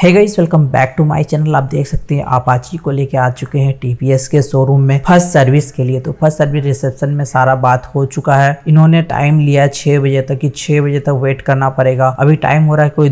Hey guys, welcome back to my channel. आप देख सकते हैं अपाची को लेके आ चुके हैं टीवीएस के शोरूम में फर्स्ट सर्विस के लिए। तो फर्स्ट सर्विस रिसेप्शन में सारा बात हो चुका है। इन्होंने टाइम लिया 6 बजे तक कि 6 बजे तक वेट करना पड़ेगा। अभी टाइम हो रहा है कोई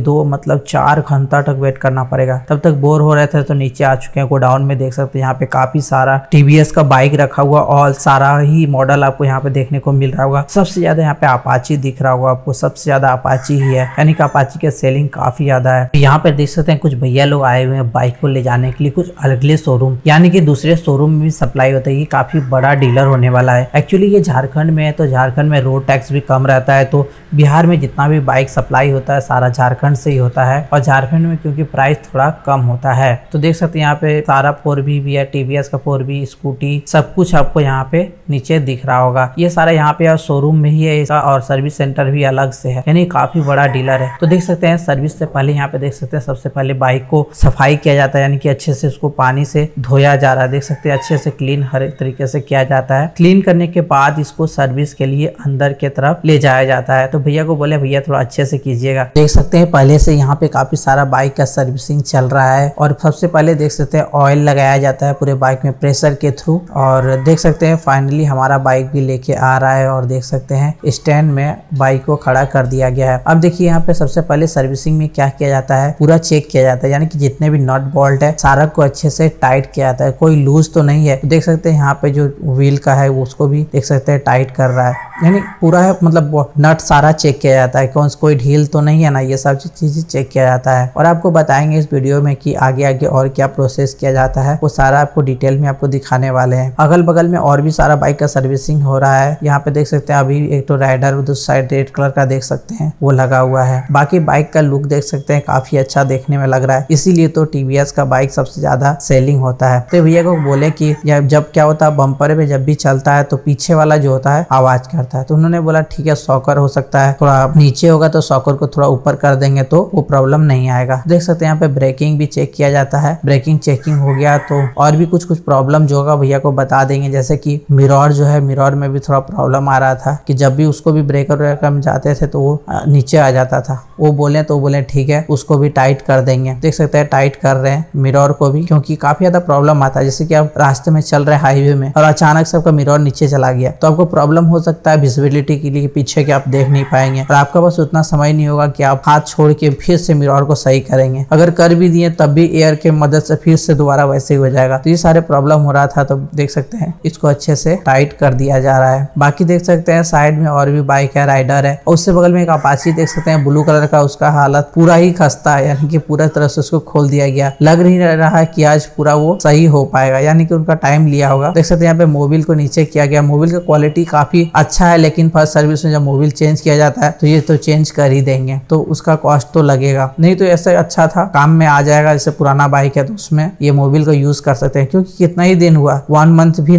4 घंटा तक वेट करना पड़ेगा। तब तक बोर हो रहे थे तो नीचे आ चुके हैं। गोडाउन में देख सकते हैं यहाँ पे काफी सारा टीवीएस का बाइक रखा हुआ और सारा ही मॉडल आपको यहाँ पे देखने को मिल रहा होगा। सबसे ज्यादा यहाँ पे अपाची दिख रहा होगा आपको, सबसे ज्यादा अपाची ही है, यानी कि अपाची के सेलिंग काफी ज्यादा है। यहाँ पे देख सकते हैं कुछ भैया लोग आए हुए हैं बाइक को ले जाने के लिए कुछ अगले शोरूम, यानी कि दूसरे शोरूम में भी सप्लाई होता है। ये काफी बड़ा डीलर होने वाला है। एक्चुअली ये झारखंड में है तो झारखंड में रोड टैक्स भी कम रहता है, तो बिहार में जितना भी बाइक सप्लाई होता है सारा झारखंड से ही होता है। और झारखंड में क्योंकि प्राइस थोड़ा कम होता है, तो देख सकते हैं यहाँ पे सारा 4V भी है, टीवीएस का 4V स्कूटी सब कुछ आपको यहाँ पे नीचे दिख रहा होगा। ये सारा यहाँ पे शोरूम में ही है इसका, और सर्विस सेंटर भी अलग से है, यानी काफी बड़ा डीलर है। तो देख सकते हैं सर्विस से पहले यहाँ पे देख सकते हैं सबसे पहले बाइक को सफाई किया जाता है, यानी कि अच्छे से उसको पानी से धोया जा रहा है। देख सकते हैं अच्छे से क्लीन हर एक तरीके से किया जाता है। क्लीन करने के बाद इसको सर्विस के लिए अंदर के तरफ ले जाया जाता है। तो भैया को बोले भैया थोड़ा अच्छे से कीजिएगा। देख सकते हैं पहले से यहाँ पे काफी सारा बाइक का सर्विसिंग चल रहा है। और सबसे पहले देख सकते हैं ऑयल लगाया जाता है पूरे बाइक में प्रेशर के थ्रू। और देख सकते हैं फाइनली हमारा बाइक भी लेके आ रहा है। और देख सकते हैं स्टैंड में बाइक को खड़ा कर दिया गया है। अब देखिए यहाँ पे सबसे पहले सर्विसिंग में क्या किया जाता है, पूरा चेक किया जाता है, यानी कि जितने भी नट बोल्ट है सारा को अच्छे से टाइट किया जाता है, कोई लूज तो नहीं है। तो देख सकते हैं यहाँ पे जो व्हील का है उसको भी देख सकते हैं टाइट कर रहा है, यानी पूरा है मतलब नट सारा चेक किया जाता है, कोई ढील तो नहीं है ना, ये सब चीजें चेक किया जाता है। और आपको बताएंगे इस वीडियो में कि आगे आगे और क्या प्रोसेस किया जाता है, वो सारा आपको डिटेल में आपको दिखाने वाले हैं। अगल बगल में और भी सारा बाइक का सर्विसिंग हो रहा है। यहाँ पे देख सकते हैं अभी एक तो राइडर उधर साइड रेड कलर का देख सकते हैं वो लगा हुआ है। बाकी बाइक का लुक देख सकते हैं काफी अच्छा देखने में लग रहा है, इसीलिए तो टीवीएस का बाइक सबसे ज्यादा सेलिंग होता है। तो भैया को बोले कि जब क्या होता है बम्पर पे जब भी चलता है तो पीछे वाला जो होता है आवाज करता है। तो उन्होंने बोला ठीक है सॉकर हो सकता है, थोड़ा नीचे होगा तो सॉकर को थोड़ा ऊपर कर देंगे तो वो प्रॉब्लम नहीं आएगा। देख सकते हैं यहाँ पे ब्रेकिंग भी चेक किया जाता है। ब्रेकिंग चेकिंग हो गया तो और भी कुछ प्रॉब्लम जो होगा भैया को बता देंगे। जैसे कि मिरर जो है, मिरर में भी थोड़ा प्रॉब्लम आ रहा था कि जब भी उसको भी ब्रेकर में जाते थे तो वो नीचे आ जाता था। वो बोले ठीक है उसको भी टाइट कर देंगे। देख सकते हैं टाइट कर रहे हैं मिरर को भी, क्योंकि काफी ज्यादा प्रॉब्लम आता है। जैसे कि आप रास्ते में चल रहे हैं हाईवे में और अचानक से आपका मिरर नीचे चला गया तो आपको प्रॉब्लम हो सकता है विजिबिलिटी के लिए, पीछे के आप देख नहीं पाएंगे और आपका पास उतना समय नहीं होगा कि आप हाथ छोड़ के फिर से मिरर को सही करेंगे। अगर कर भी दिए तब भी एयर के मदद से फिर से दोबारा वैसे ही हो जाएगा। तो ये सारे प्रॉब्लम हो रहा था। तो देख सकते हैं इसको अच्छे से टाइट कर दिया जा रहा है। बाकी देख सकते हैं साइड में और भी बाइक है, राइडर है, और उससे बगल में एक अपाची देख सकते हैं ब्लू कलर का, उसका हालत पूरा ही खस्ता है, यानी कि पूरा तरह से उसको खोल दिया गया। लग नहीं रहा है कि आज पूरा वो सही हो पाएगा, यानी कि उनका टाइम लिया होगा। देख सकते हैं यहाँ पे मोबिल को नीचे किया गया। मोबिल का क्वालिटी काफी अच्छा है, लेकिन फर्स्ट सर्विस में जब मोबिल चेंज किया जाता है तो ये तो चेंज कर ही देंगे, तो उसका कॉस्ट तो लगेगा। नहीं तो ऐसे अच्छा था, काम में आ जाएगा। जैसे पुराना बाइक है तो उसमें ये मोबिल को यूज कर सकते हैं, क्योंकि कितना ही दिन हुआ, 1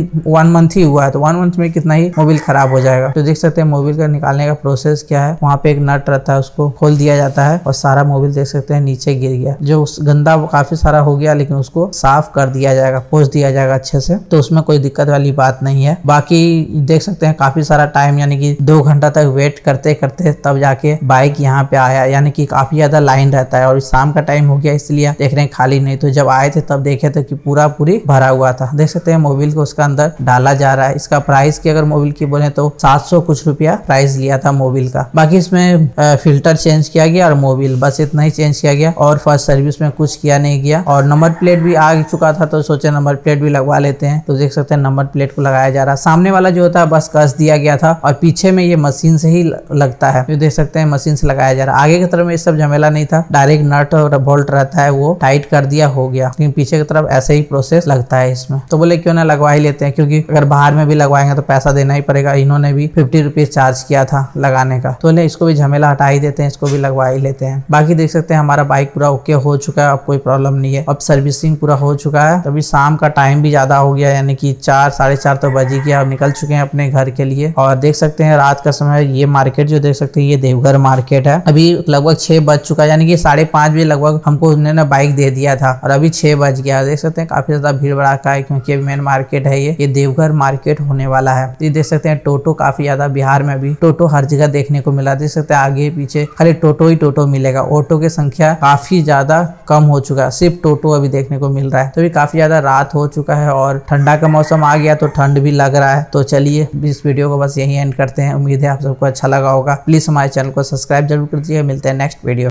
मंथ ही हुआ है, तो 1 मंथ में कितना ही मोबिल खराब हो जाएगा। तो देख सकते हैं मोबिल का निकालने का प्रोसेस क्या है। वहाँ पे एक नट रहता है, उसको खोल दिया जाता है और सारा मोबिल देख सकते हैं नीचे गिर गया। जो गंदा काफी सारा हो गया, लेकिन उसको साफ कर दिया जाएगा, पोंछ दिया जाएगा अच्छे से, तो उसमें कोई दिक्कत वाली बात नहीं है। बाकी देख सकते हैं काफी सारा टाइम, यानी कि 2 घंटा तक वेट करते करते तब जाके बाइक यहाँ पे आया, यानी कि काफी ज्यादा लाइन रहता है। और शाम का टाइम हो गया इसलिए देख रहे हैं खाली नहीं, तो जब आए थे तब देखे थे कि पूरी भरा हुआ था। देख सकते हैं मोबिल को उसका अंदर डाला जा रहा है। इसका प्राइस की अगर मोबिल की बोले तो 700 कुछ रुपया प्राइस लिया था मोबिल का। बाकी इसमें फिल्टर चेंज किया गया और मोबिल बस इतना ही चेंज किया गया, और फर्स्ट सर्विस में कुछ किया नहीं गया। और नंबर प्लेट भी आ चुका था तो सोचे नंबर प्लेट भी लगवा लेते हैं। तो देख सकते हैं नंबर प्लेट को लगाया जा रहा है। सामने वाला जो होता है बस कस दिया गया था, और पीछे में ये मशीन से ही लगता है। तो देख सकते हैं मशीन से लगाया जा रहा है। आगे की तरफ में ये सब झमेला नहीं था, डायरेक्ट नट और बोल्ट रहता है, वो टाइट कर दिया हो गया। लेकिन पीछे की तरफ ऐसे ही प्रोसेस लगता है इसमें। तो बोले क्यों ना लगवा ही लेते हैं, क्योंकि अगर बाहर में भी लगवाएंगे तो पैसा देना ही पड़ेगा। इन्होंने भी 50 रुपीज चार्ज किया था लगाने का, तो इसको भी झमेला हटा ही देते हैं, इसको भी लगवा ही लेते हैं। बाकी देख सकते हैं हमारा बाइक पूरा ओके हो चुका है, अब कोई प्रॉब्लम नहीं है। अब सर्विसिंग पूरा हो चुका है। अभी शाम का टाइम भी ज्यादा हो गया, यानी कि 4 साढ़े 4 तो बज ही गया। अब निकल चुके हैं अपने घर के लिए। और देख सकते हैं रात का समय, ये मार्केट जो देख सकते हैं ये देवघर मार्केट है। अभी लगभग 6 बज चुका है, यानी कि 5:30 बजे लगभग हमको उन्होंने बाइक दे दिया था और अभी 6 बज गया। देख सकते हैं काफी ज्यादा भीड़ भड़ाका है, क्योंकि मेन मार्केट है ये देवघर मार्केट होने वाला है। ये देख सकते हैं टोटो काफी ज्यादा, बिहार में भी टोटो हर जगह देखने को मिला। देख सकते हैं आगे पीछे खाली टोटो ही टोटो मिलेगा। ऑटो की संख्या काफी ज्यादा कम हो चुका है, सिर्फ टोटो अभी देखने को मिल रहा है। तो अभी काफी ज्यादा रात हो चुका है और ठंडा का मौसम आ गया तो ठंड भी लग रहा है। तो चलिए इस वीडियो को बस यही एंड करते हैं। उम्मीद है आप सबको अच्छा लगा होगा। प्लीज हमारे चैनल को सब्सक्राइब जरूर कर दीजिएगा। मिलते हैं नेक्स्ट वीडियो।